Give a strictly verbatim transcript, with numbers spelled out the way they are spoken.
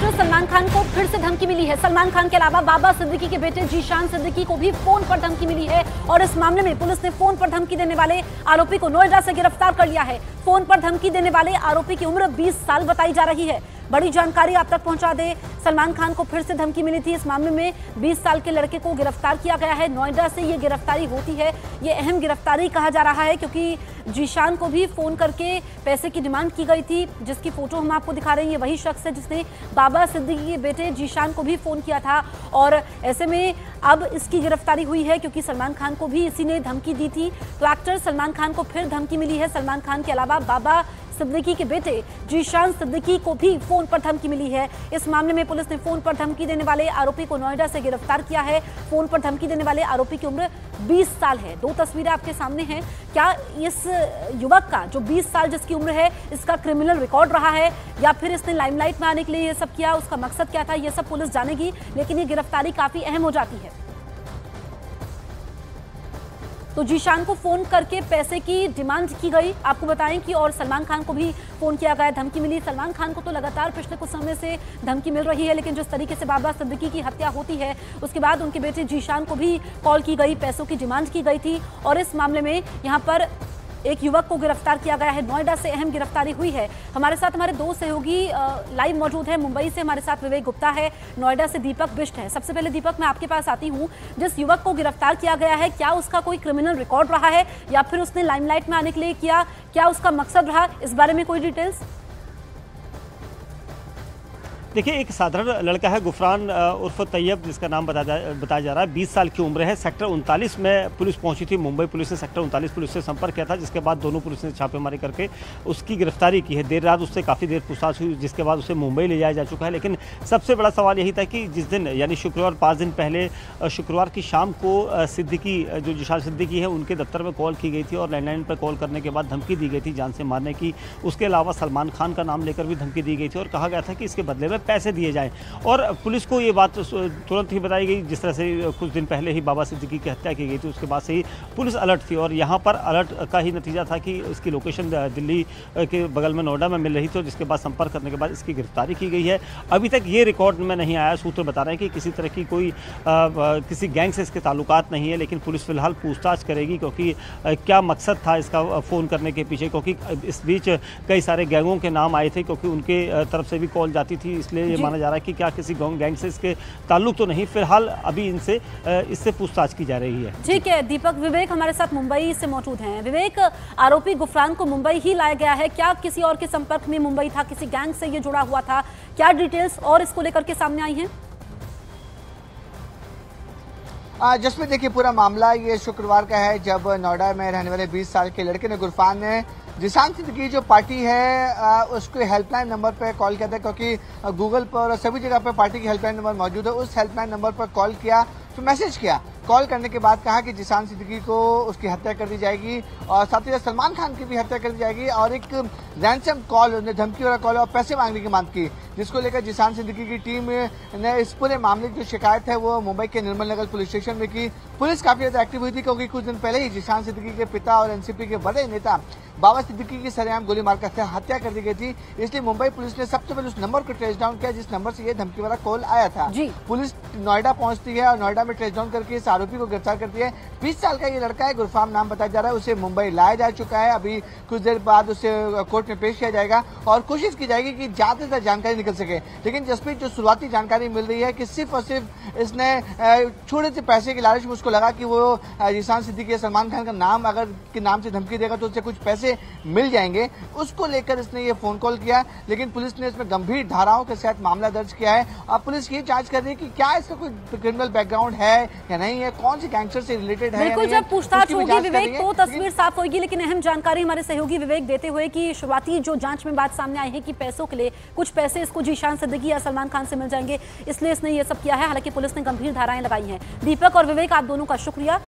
Actor Salman Khan को फिर से धमकी मिली है। सलमान खान के अलावा बाबा सिद्दीकी के बेटे जीशान सिद्दीकी को भी फोन पर धमकी मिली है और इस मामले में पुलिस ने फोन पर धमकी देने वाले आरोपी को नोएडा से गिरफ्तार कर लिया है। फोन पर धमकी देने वाले आरोपी की उम्र बीस साल बताई जा रही है। बड़ी जानकारी आप तक पहुंचा दे, सलमान खान को फिर से धमकी मिली थी। इस मामले में बीस साल के लड़के को गिरफ्तार किया गया है। नोएडा से ये गिरफ्तारी होती है, ये अहम गिरफ्तारी कहा जा रहा है क्योंकि जीशान को भी फोन करके पैसे की डिमांड की गई थी, जिसकी फोटो हम आपको दिखा रहे हैं। ये वही शख्स है जिसने बाबा सिद्दीकी के बेटे जीशान को भी फोन किया था और ऐसे में अब इसकी गिरफ्तारी हुई है क्योंकि सलमान खान को भी इसी ने धमकी दी थी। तो एक्टर सलमान खान को फिर धमकी मिली है। सलमान खान के अलावा बाबा सिद्दीकी के बेटे जीशान सिद्दीकी को भी फोन पर धमकी मिली है। इस मामले में पुलिस ने फोन पर धमकी देने वाले आरोपी को नोएडा से गिरफ्तार किया है। फोन पर धमकी देने वाले आरोपी की उम्र बीस साल है। दो तस्वीरें आपके सामने हैं। क्या इस युवक का जो बीस साल जिसकी उम्र है, इसका क्रिमिनल रिकॉर्ड रहा है या फिर इसने लाइमलाइट में आने के लिए ये सब किया, उसका मकसद क्या था, ये सब पुलिस जानेगी, लेकिन ये गिरफ्तारी काफी अहम हो जाती है। तो जीशान को फोन करके पैसे की डिमांड की गई, आपको बताएं कि और सलमान खान को भी फोन किया गया, धमकी मिली। सलमान खान को तो लगातार पिछले कुछ समय से धमकी मिल रही है, लेकिन जिस तरीके से बाबा सिद्दीकी की हत्या होती है उसके बाद उनके बेटे जीशान को भी कॉल की गई, पैसों की डिमांड की गई थी और इस मामले में यहाँ पर एक युवक को गिरफ्तार किया गया है। नोएडा से अहम गिरफ्तारी हुई है। हमारे साथ हमारे दो सहयोगी लाइव मौजूद हैं। मुंबई से हमारे साथ विवेक गुप्ता है, नोएडा से दीपक बिष्ट है। सबसे पहले दीपक, मैं आपके पास आती हूं। जिस युवक को गिरफ्तार किया गया है, क्या उसका कोई क्रिमिनल रिकॉर्ड रहा है या फिर उसने लाइमलाइट में आने के लिए किया, क्या उसका मकसद रहा, इस बारे में कोई डिटेल्स? देखिए, एक साधारण लड़का है गुफरान उर्फ तैयब, जिसका नाम बताया बताया जा रहा है। बीस साल की उम्र है। सेक्टर उनतालीस में पुलिस पहुंची थी। मुंबई पुलिस ने सेक्टर उनतालीस पुलिस से संपर्क किया था, जिसके बाद दोनों पुलिस ने छापेमारी करके उसकी गिरफ्तारी की है। देर रात उससे काफ़ी देर पूछताछ हुई, जिसके बाद उसे मुंबई ले जाया जा चुका है। लेकिन सबसे बड़ा सवाल यही था कि जिस दिन यानी शुक्रवार पाँच दिन पहले शुक्रवार की शाम को सिद्दीकी जो जीशान सिद्दीकी है उनके दफ्तर में कॉल की गई थी और लैंडलाइन पर कॉल करने के बाद धमकी दी गई थी जान से मारने की। उसके अलावा सलमान खान का नाम लेकर भी धमकी दी गई थी और कहा गया था कि इसके बदले में पैसे दिए जाएं। और पुलिस को ये बात तुरंत ही बताई गई, जिस तरह से कुछ दिन पहले ही बाबा सिद्दीकी की हत्या की गई थी, उसके बाद से ही पुलिस अलर्ट थी और यहाँ पर अलर्ट का ही नतीजा था कि इसकी लोकेशन दिल्ली के बगल में नोएडा में मिल रही थी और जिसके बाद संपर्क करने के बाद इसकी गिरफ्तारी की गई है। अभी तक ये रिकॉर्ड में नहीं आया। सूत्र बता रहे हैं कि किसी तरह की कोई आ, आ, किसी गैंग से इसके ताल्लुकात नहीं है, लेकिन पुलिस फिलहाल पूछताछ करेगी क्योंकि आ, क्या मकसद था इसका फ़ोन करने के पीछे, क्योंकि इस बीच कई सारे गैंगों के नाम आए थे क्योंकि उनके तरफ से भी कॉल जाती थी, इसलिए ये माना जा रहा है कि क्या किसी गैंग से इसके ताल्लुक तो नहीं। फिलहाल अभी इनसे इससे पूछताछ की जा रही है। ठीक है दीपक। विवेक हमारे साथ मुंबई से मौजूद हैं। विवेक, आरोपी गुफरान को मुंबई ही लाया गया है, क्या किसी और के संपर्क में मुंबई था, किसी गैंग से ये जुड़ा हुआ था, क्या डिटेल्स और इसको लेकर के सामने आई हैं? जसप्रीत, देखिए पूरा मामला ये शुक्रवार का है जब नोएडा में रहने वाले बीस साल के लड़के ने गुरफान ने जीशान सिद्दीकी जो पार्टी है उसके हेल्पलाइन नंबर पर कॉल किया था, क्योंकि गूगल पर सभी जगह पर पार्टी की हेल्पलाइन नंबर मौजूद है। उस हेल्पलाइन नंबर पर कॉल किया, तो मैसेज किया। कॉल करने के बाद कहा कि जीशान सिद्दीकी को उसकी हत्या कर दी जाएगी और साथ ही साथ सलमान खान की भी हत्या कर दी जाएगी और एक रैंसम कॉल, उन्हें धमकी वाला कॉल और पैसे मांगने की मांग की, जिसको लेकर जीशान सिद्दीकी की टीम ने इस पूरे मामले की जो शिकायत है वो मुंबई के निर्मल नगर पुलिस स्टेशन में की। पुलिस काफी ज्यादा एक्टिव हुई थी क्योंकि कुछ दिन पहले ही जीशान सिद्दीकी के पिता और एनसीपी के बड़े नेता बाबा सिद्दीकी की सरेआम गोली मारकर हत्या कर दी गई थी। इसलिए मुंबई पुलिस ने सबसे पहले उस नंबर को ट्रेस डाउन किया जिस नंबर से ये धमकी वाला कॉल आया था। पुलिस नोएडा पहुंचती है और नोएडा में ट्रेस डाउन करके इस आरोपी को गिरफ्तार करती है। बीस साल का ये लड़का है, गुरफाम नाम बताया जा रहा है, उसे मुंबई लाया जा चुका है। अभी कुछ देर बाद उसे कोर्ट में पेश किया जाएगा और कोशिश की जाएगी कि ज्यादा से ज्यादा जानकारी निकल सके। लेकिन जसप्रीत, जो शुरुआती जानकारी मिल रही है कि सिर्फ और सिर्फ इसने छोटे से पैसे की लालच में उसको लगा कि वो जीशान सिद्दीकी सलमान खान का नाम अगर के नाम से धमकी देगा तो उससे कुछ पैसे मिल जाएंगे, उसको लेकर इसने ये फोन कॉल किया। लेकिन पुलिस ने इसमें गंभीर धाराओं के साथ मामला दर्ज किया है। अब पुलिस ये जांच कर रही है कि क्या इसका कोई क्रिमिनल बैकग्राउंड है या नहीं है, कौन सी गैंगस्टर से रिलेटेड है। बिल्कुल, जब पूछताछ होगी विवेक तो तस्वीर साफ होगी। लेकिन अहम जानकारी हमारे सहयोगी विवेक देते हुए कि शुरुआती जो जांच में बात सामने आई है कि पैसों के लिए कुछ पैसे इसको जीशान सिद्दीकी या सलमान खान से मिल जाएंगे, इसलिए इसने ये सब किया है। हालांकि पुलिस ने गंभीर धाराएं लगाई हैं। दीपक और विवेक, आप दोनों का शुक्रिया।